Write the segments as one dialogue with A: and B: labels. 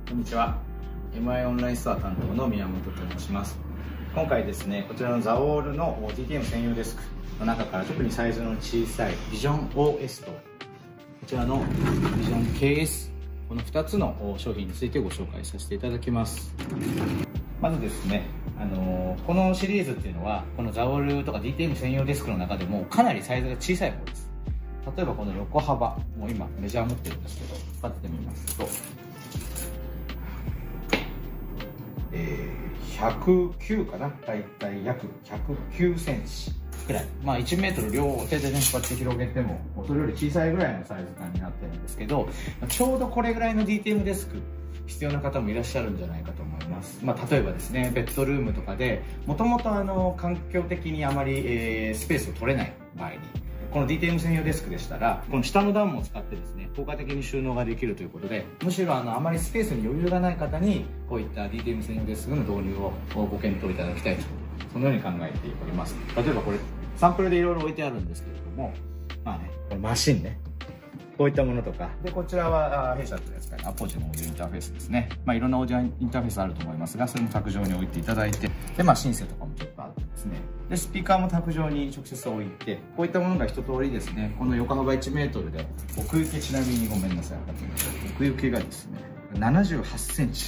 A: こんにちは。MI オンラインストア担当の宮本と申します。今回ですね、こちらのザオールの DTM 専用デスクの中から特にサイズの小さいビジョン OS とこちらのビジョン KS、この2つの商品についてご紹介させていただきます。まずですね、このシリーズっていうのはこのザオールとか DTM 専用デスクの中でもかなりサイズが小さい方です。例えばこの横幅、もう今メジャー持ってるんですけど、立ててみますと、109かな、だいたい約109センチくらい、まあ1メートル両手でね、こうやって広げても、それより小さいぐらいのサイズ感になってるんですけど、ちょうどこれぐらいの DTM デスク、必要な方もいらっしゃるんじゃないかと思います。まあ、例えばですね、ベッドルームとかで、もともと環境的にあまり、スペースを取れない場合に、この DTM 専用デスクでしたら、この下の段も使ってですね、効果的に収納ができるということで、むしろあまりスペースに余裕がない方に、こういった DTM 専用デスクの導入をご検討いただきたいと、そのように考えております。例えばこれ、サンプルでいろいろ置いてあるんですけれども、まあね、このマシンね、こういったものとか、で、こちらは弊社で使うアポジのオーディオインターフェースですね。まあ、いろんなオーディオインターフェースあると思いますが、それも卓上に置いていただいて、で、まあ、シンセとかもちょっとあってですね。で、スピーカーも卓上に直接置いて、こういったものが一通りですね、この横幅1メートルで、奥行きちなみにごめんなさい、奥行きがですね、78センチ。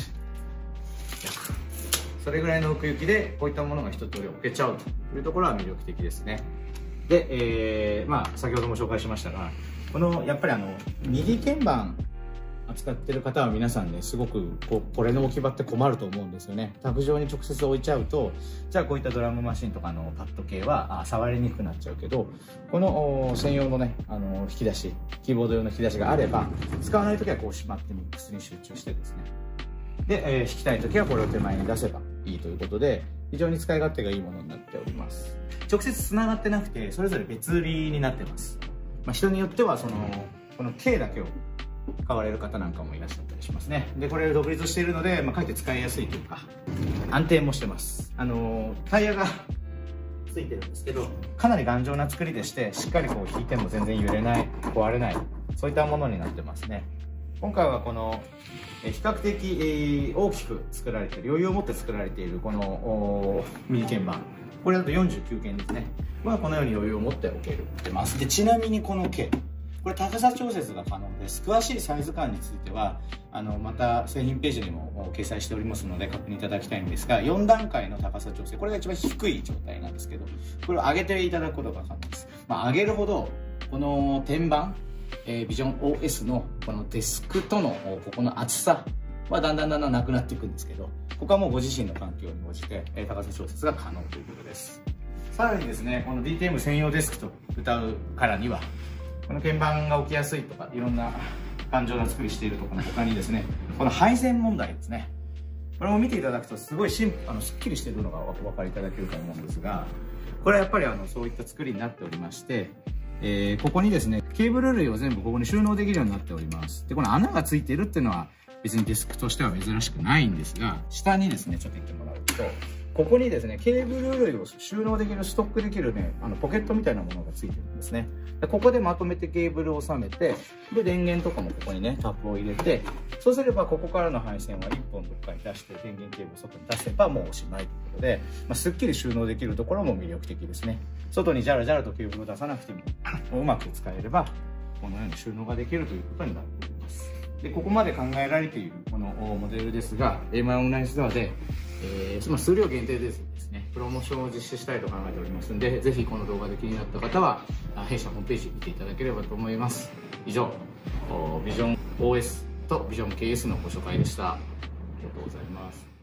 A: それぐらいの奥行きで、こういったものが一通り置けちゃうというところは魅力的ですね。で、まあ、先ほども紹介しましたが、このやっぱり右鍵盤扱ってる方は皆さんね、すごくこれの置き場って困ると思うんですよね。卓上に直接置いちゃうと、じゃあこういったドラムマシンとかのパッド系は触りにくくなっちゃうけど、この専用のね、引き出し、キーボード用の引き出しがあれば、使わないときはこうしまってミックスに集中してですね。で、弾きたいときはこれを手前に出せばいいということで、非常に使い勝手がいいものになっております。直接つながってなくて、それぞれ別売りになってます。まあ、人によってはこの K だけを買われる方なんかもいらっしゃったりしますね。で、これ独立しているので、まあ、かえって使いやすいというか、安定もしてます。タイヤがついてるんですけど、かなり頑丈な作りでして、しっかりこう引いても全然揺れない、壊れない、そういったものになってますね。今回はこの、比較的大きく作られている、余裕を持って作られているこの右鍵盤、これだと49鍵ですね。このように余裕を持って置けます。で、ちなみにこのK、これ高さ調節が可能です。詳しいサイズ感については、また製品ページにも掲載しておりますので確認いただきたいんですが、4段階の高さ調整、これが一番低い状態なんですけど、これを上げていただくことが可能です。まあ、上げるほど、この天板、ビジョン OS のこのデスクとのここの厚さはだんだんなくなっていくんですけど、ここはもうご自身の環境に応じて高さ調節が可能ということです。さらにですね、この DTM 専用デスクと歌うからには、この鍵盤が置きやすいとか、いろんな頑丈な作りしているところの他にですね、この配線問題ですね。これも見ていただくとすごいすっきりしているのがお分かりいただけると思うんですが、これはやっぱりそういった作りになっておりまして、ここにですね、ケーブル類を全部ここに収納できるようになっております。で、この穴がついているっていうのは別にデスクとしては珍しくないんですが、下にですね、ちょっと言ってもらうと、ここにですね、ケーブル類を収納できる、ストックできるね、ポケットみたいなものがついてるんですね。で、ここでまとめてケーブルを収めて、で、電源とかもここにね、タップを入れて、そうすればここからの配線は1本どっかに出して、電源ケーブル外に出せばもうおしまいということで、すっきり収納できるところも魅力的ですね。外にジャラジャラとケーブルを出さなくても、うまく使えれば、このように収納ができるということになっております。で、ここまで考えられているこのモデルですが、MI オンラインストアで、数量限定ですね、プロモーションを実施したいと考えておりますので、ぜひこの動画で気になった方は、弊社ホームページ見ていただければと思います。以上、ビジョン OS とビジョン KS のご紹介でした。ありがとうございます。